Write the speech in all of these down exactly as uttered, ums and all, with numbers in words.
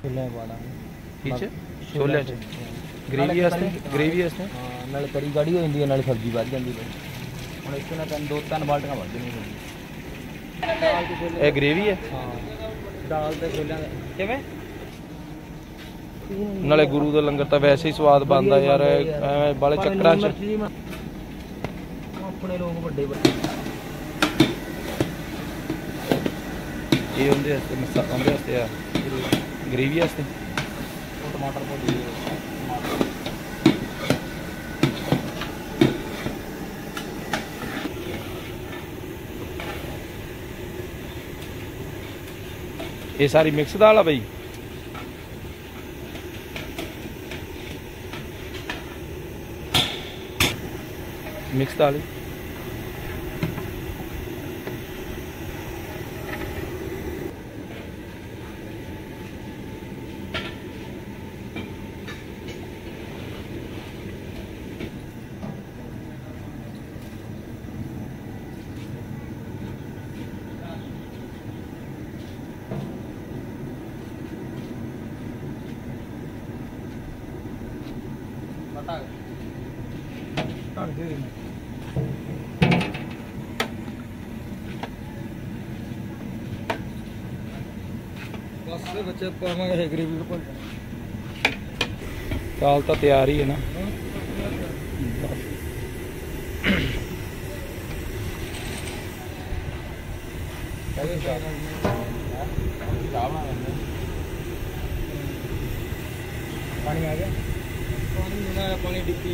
छोले पाड़ा पीछे छोले च ग्रेवी वास्ते ग्रेवी वास्ते हां नाले करी गाड़ी हो जाती है नाले सब्जी बच जाती है हुण इस ने तीन दो तीन बाल्टियां भर देनी सब्जी ये ग्रेवी है हां दाल ते छोले किवें नाले गुरु दा लंगर तां वैसे ही स्वाद बनदा यार एवें बाले चक्करां च अपने लोग बड़े बड़े ये उंदे वास्ते मसाला उंदे वास्ते आ ग्रेवी वास्ते टमाटर भुज ये सारी मिक्स दाल आ भाई मिक्स दाल बच्चे पावांगे ग्रेवी दाल तो तैयार ही है ना पानी आ गया पानी पानी डिप्पी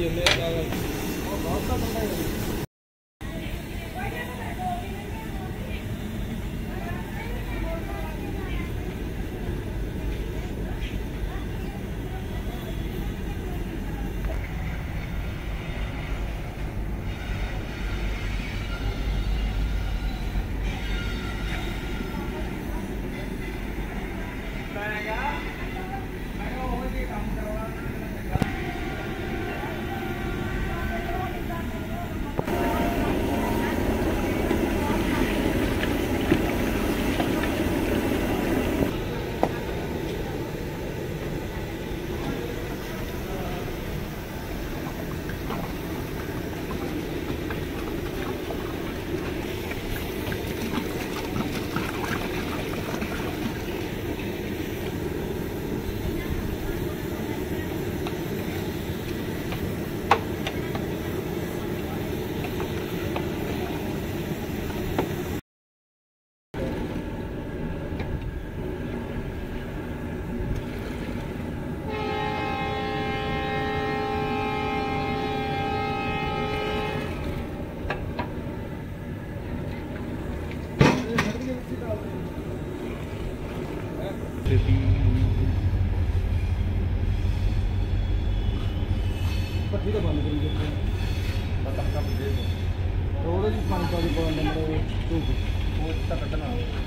पट्टी तो बंद करी बता का दे थोड़ा जी पानी पानी पानी नंबर टू वो तक कटना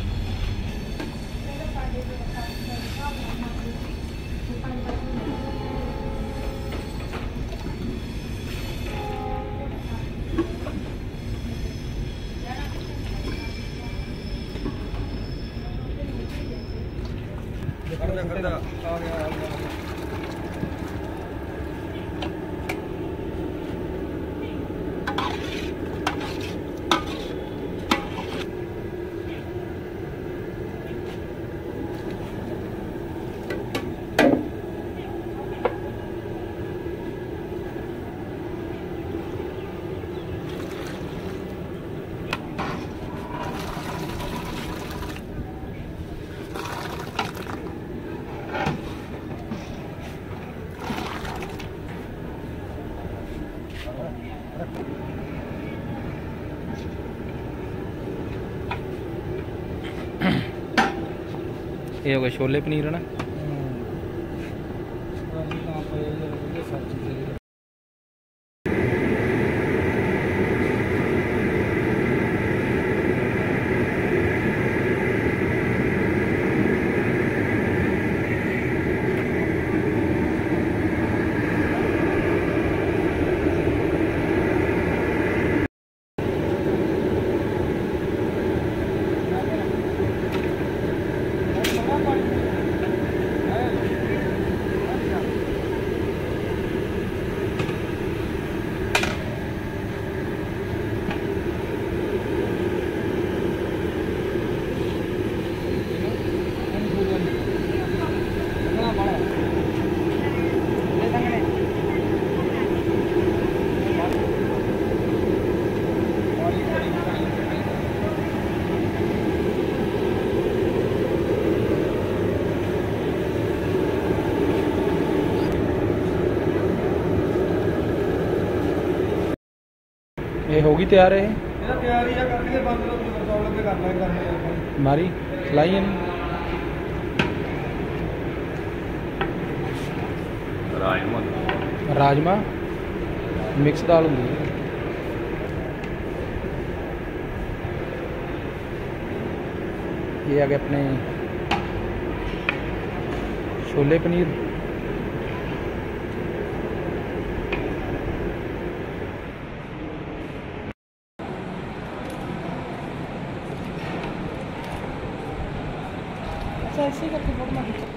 खड़ा खड़ा आ गया आ गया ये हो गया छोले पनीर है ना। होगी तैयार है ਇਹਦਾ ਤਿਆਰੀ ਆ ਕਰਕੇ ਬੰਦ ਲੋ ਸੌ ਲੱਗੇ ਕਰ ਲਾਂਗੇ ਕਰਨੇ ਆਪਾਂ हमारी खिलाई है राजमा राजमा मिक्स दाल होंगी ये आ गए अपने छोले पनीर अच्छा ऐसे ही करके फोटो